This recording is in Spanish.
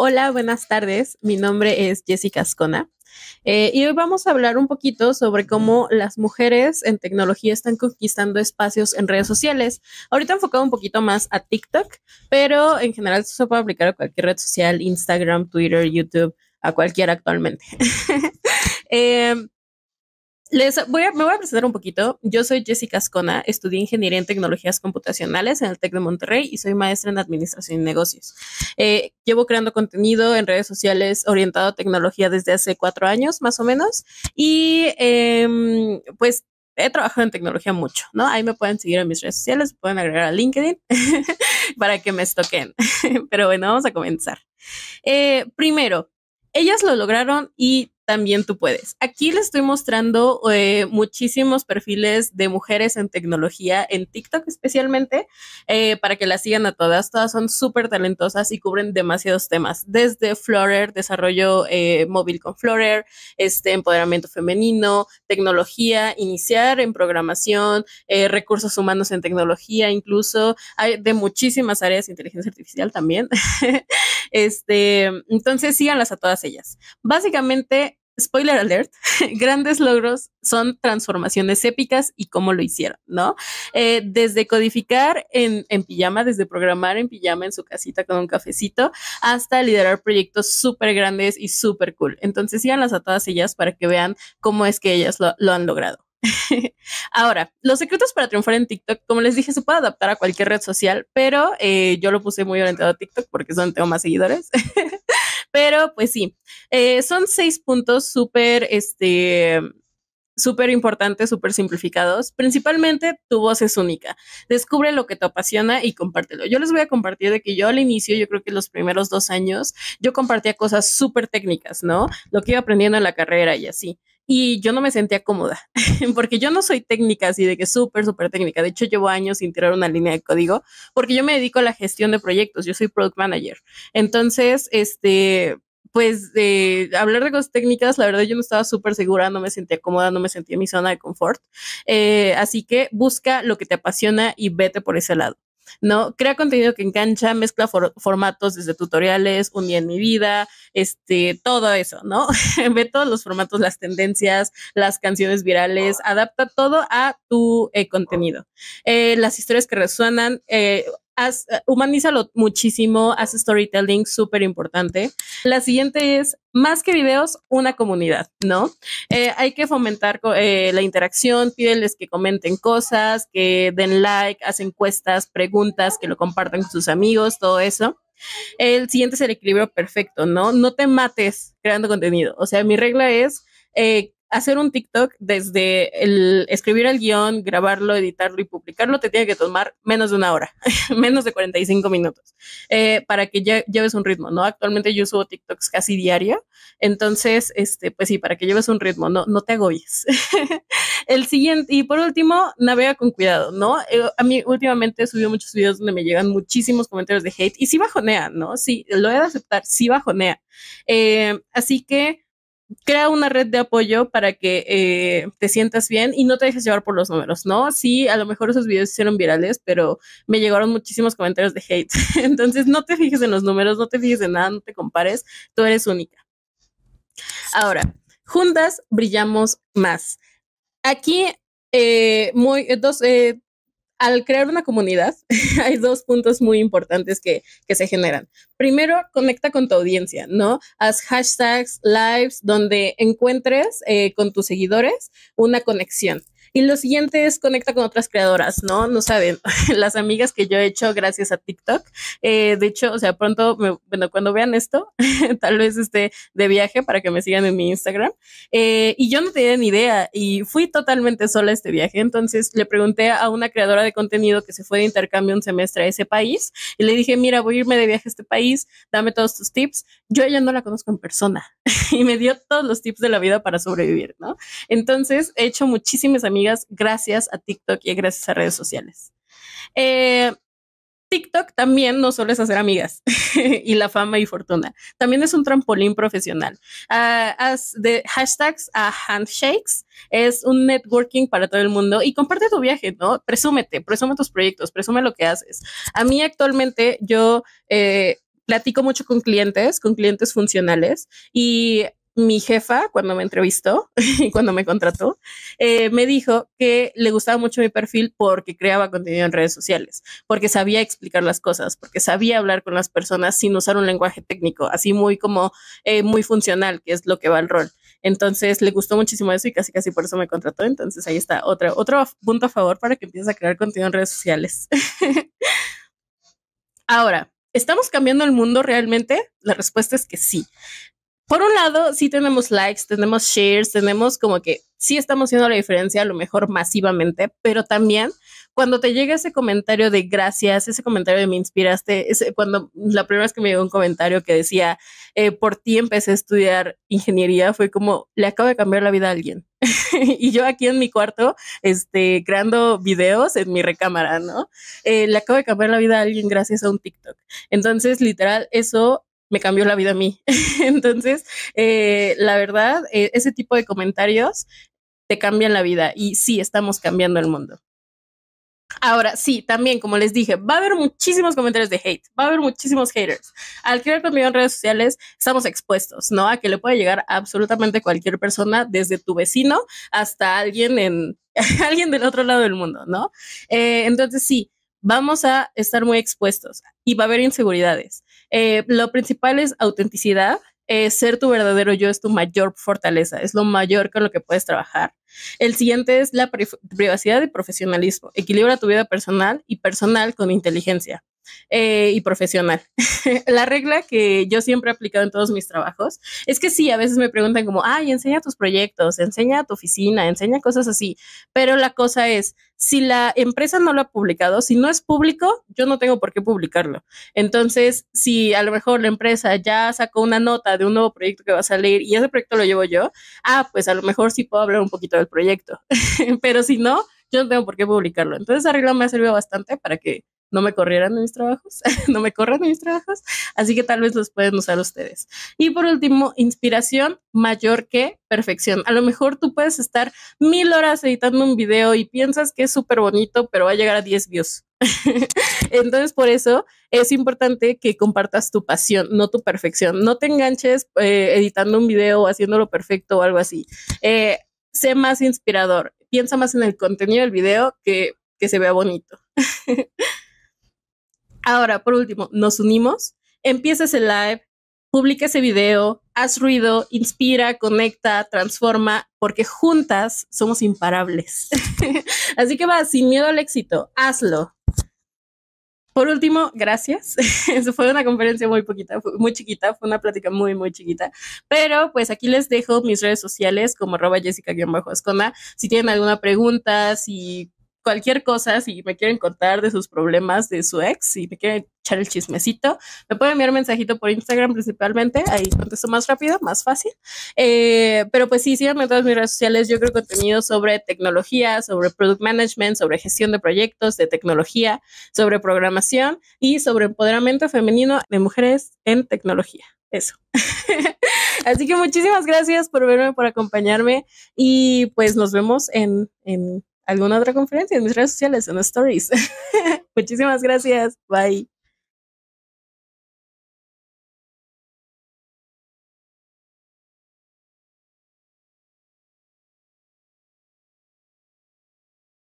Hola, buenas tardes. Mi nombre es Jessica Ascona y hoy vamos a hablar un poquito sobre cómo las mujeres en tecnología están conquistando espacios en redes sociales. Ahorita enfocado un poquito más a TikTok, pero en general esto se puede aplicar a cualquier red social, Instagram, Twitter, YouTube, a cualquiera actualmente. eh, me voy a presentar un poquito. Yo soy Jessica Ascona, estudié Ingeniería en Tecnologías Computacionales en el TEC de Monterrey y soy maestra en Administración y Negocios. Llevo creando contenido en redes sociales orientado a tecnología desde hace 4 años, más o menos, y pues he trabajado en tecnología mucho, ¿no? Ahí me pueden seguir en mis redes sociales, pueden agregar a LinkedIn para que me estoquen. Pero bueno, vamos a comenzar. Primero, ellas lo lograron y también tú puedes. Aquí les estoy mostrando muchísimos perfiles de mujeres en tecnología, en TikTok especialmente, para que las sigan a todas. Todas son súper talentosas y cubren demasiados temas, desde Flutter, desarrollo móvil con Flutter, empoderamiento femenino, tecnología, iniciar en programación, recursos humanos en tecnología, incluso hay de muchísimas áreas, inteligencia artificial también. Entonces síganlas a todas ellas. Básicamente, spoiler alert, grandes logros son transformaciones épicas y cómo lo hicieron, ¿no? Desde codificar en pijama, desde programar en pijama en su casita con un cafecito, hasta liderar proyectos súper grandes y súper cool. Entonces síganlas a todas ellas para que vean cómo es que ellas lo han logrado. Ahora, los secretos para triunfar en TikTok, como les dije, se puede adaptar a cualquier red social, pero yo lo puse muy orientado a TikTok porque es donde tengo más seguidores. Pero pues sí, son 6 puntos súper importantes, súper simplificados. Principalmente, tu voz es única. Descubre lo que te apasiona y compártelo. Yo les voy a compartir de que yo al inicio, yo creo que los primeros 2 años, yo compartía cosas súper técnicas, ¿no? Lo que iba aprendiendo en la carrera y así. Y yo no me sentía cómoda, porque yo no soy técnica así de que súper técnica. De hecho, llevo años sin tirar una línea de código, porque yo me dedico a la gestión de proyectos. Yo soy product manager. Entonces, pues hablar de cosas técnicas, la verdad yo no estaba súper segura, no me sentía cómoda, no me sentía en mi zona de confort. Así que busca lo que te apasiona y vete por ese lado. ¿No? Crea contenido que engancha, mezcla formatos desde tutoriales, un día en mi vida, todo eso, ¿no? Ve todos los formatos, las tendencias, las canciones virales, adapta todo a tu contenido. Las historias que resuenan, humanízalo muchísimo, haz storytelling, súper importante. La siguiente es, más que videos, una comunidad, ¿no? Hay que fomentar la interacción, pídeles que comenten cosas, que den like, haz encuestas, preguntas, que lo compartan con sus amigos, todo eso. El siguiente es el equilibrio perfecto, ¿no? No te mates creando contenido. O sea, mi regla es hacer un TikTok desde el escribir el guión, grabarlo, editarlo y publicarlo, te tiene que tomar menos de una hora, menos de 45 minutos, para que lleves un ritmo, ¿no? Actualmente yo subo TikToks casi diario, entonces, pues sí, para que lleves un ritmo, no te agobies. El siguiente, y por último, navega con cuidado, ¿no? A mí últimamente he subido muchos videos donde me llegan muchísimos comentarios de hate y sí bajonea, ¿no? Sí, lo he de aceptar, sí bajonea. Así que crea una red de apoyo para que te sientas bien y no te dejes llevar por los números, ¿no? Sí, a lo mejor esos videos se hicieron virales, pero me llegaron muchísimos comentarios de hate. Entonces no te fijes en los números, no te fijes en nada, no te compares, tú eres única. Ahora, juntas brillamos más. Aquí, al crear una comunidad, hay 2 puntos muy importantes que se generan. Primero, conecta con tu audiencia, ¿no? Haz hashtags, lives, donde encuentres con tus seguidores una conexión. Y lo siguiente es conecta con otras creadoras, ¿no? No saben, las amigas que yo he hecho gracias a TikTok. De hecho, o sea, pronto, bueno, cuando vean esto, tal vez esté de viaje para que me sigan en mi Instagram. Y yo no tenía ni idea y fui totalmente sola a este viaje. Entonces le pregunté a una creadora de contenido que se fue de intercambio un semestre a ese país y le dije, mira, voy a irme de viaje a este país, dame todos tus tips. Yo ella no la conozco en persona y me dio todos los tips de la vida para sobrevivir, ¿no? Entonces he hecho muchísimas amigas gracias a TikTok y gracias a redes sociales. Eh, TikTok también no solo es hacer amigas y la fama y fortuna, también es un trampolín profesional. De hashtags a handshakes, es un networking para todo el mundo y comparte tu viaje, ¿no? Presúmete, presume tus proyectos, presume lo que haces. A mí actualmente yo platico mucho con clientes funcionales, y mi jefa, cuando me entrevistó y cuando me contrató, me dijo que le gustaba mucho mi perfil porque creaba contenido en redes sociales, porque sabía explicar las cosas, porque sabía hablar con las personas sin usar un lenguaje técnico, así muy como muy funcional, que es lo que va al rol. Entonces le gustó muchísimo eso y casi casi por eso me contrató. Entonces ahí está otro punto a favor para que empieces a crear contenido en redes sociales. Ahora, ¿estamos cambiando el mundo realmente? La respuesta es que sí. Por un lado, sí tenemos likes, tenemos shares, tenemos como que sí estamos haciendo la diferencia, a lo mejor masivamente, pero también cuando te llega ese comentario de gracias, ese comentario de me inspiraste, cuando la primera vez que me llegó un comentario que decía, por ti empecé a estudiar ingeniería, fue como, le acabo de cambiar la vida a alguien. Y yo aquí en mi cuarto, creando videos en mi recámara, ¿no? Le acabo de cambiar la vida a alguien gracias a un TikTok. Entonces, literal, eso me cambió la vida a mí. Entonces, la verdad, ese tipo de comentarios te cambian la vida y sí, estamos cambiando el mundo. Ahora, sí, también, como les dije, va a haber muchísimos comentarios de hate, va a haber muchísimos haters. Al crear contenido en redes sociales, estamos expuestos, ¿no? A que le puede llegar a absolutamente cualquier persona, desde tu vecino hasta alguien del otro lado del mundo, ¿no? Entonces, sí, vamos a estar muy expuestos y va a haber inseguridades. Lo principal es autenticidad. Ser tu verdadero yo es tu mayor fortaleza, es lo mayor con lo que puedes trabajar. El siguiente es la privacidad y profesionalismo. Equilibra tu vida personal y personal con inteligencia y profesional. La regla que yo siempre he aplicado en todos mis trabajos es que sí, a veces me preguntan como, ay, enseña tus proyectos, enseña tu oficina, enseña cosas así, pero la cosa es, si la empresa no lo ha publicado, si no es público, yo no tengo por qué publicarlo. Entonces, si a lo mejor la empresa ya sacó una nota de un nuevo proyecto que va a salir y ese proyecto lo llevo yo, pues a lo mejor sí puedo hablar un poquito del proyecto, pero si no, yo no tengo por qué publicarlo. Entonces, esa regla me ha servido bastante para que no me corrieran de mis trabajos, no me corran de mis trabajos, así que tal vez los pueden usar ustedes. Y por último, inspiración mayor que perfección. A lo mejor tú puedes estar 1000 horas editando un video y piensas que es súper bonito, pero va a llegar a 10 views. Entonces, por eso es importante que compartas tu pasión, no tu perfección. No te enganches editando un video o haciéndolo perfecto o algo así. Sé más inspirador, piensa más en el contenido del video que se vea bonito. Ahora, por último, nos unimos, empieza ese live, publica ese video, haz ruido, inspira, conecta, transforma, porque juntas somos imparables. Así que va, sin miedo al éxito, hazlo. Por último, gracias. Eso fue una conferencia muy chiquita, fue una plática muy, muy chiquita. Pero pues aquí les dejo mis redes sociales como @Jessica_Ascona. Si tienen alguna pregunta, si cualquier cosa, si me quieren contar de sus problemas de su ex, si me quieren echar el chismecito, me pueden enviar un mensajito por Instagram principalmente, ahí contesto más rápido, más fácil. Pero pues sí, síganme en todas mis redes sociales. Yo creo contenido sobre tecnología, sobre product management, sobre gestión de proyectos, de tecnología, sobre programación y sobre empoderamiento femenino de mujeres en tecnología. Eso. Así que muchísimas gracias por verme, por acompañarme y pues nos vemos en alguna otra conferencia en mis redes sociales, en Stories. Muchísimas gracias. Bye.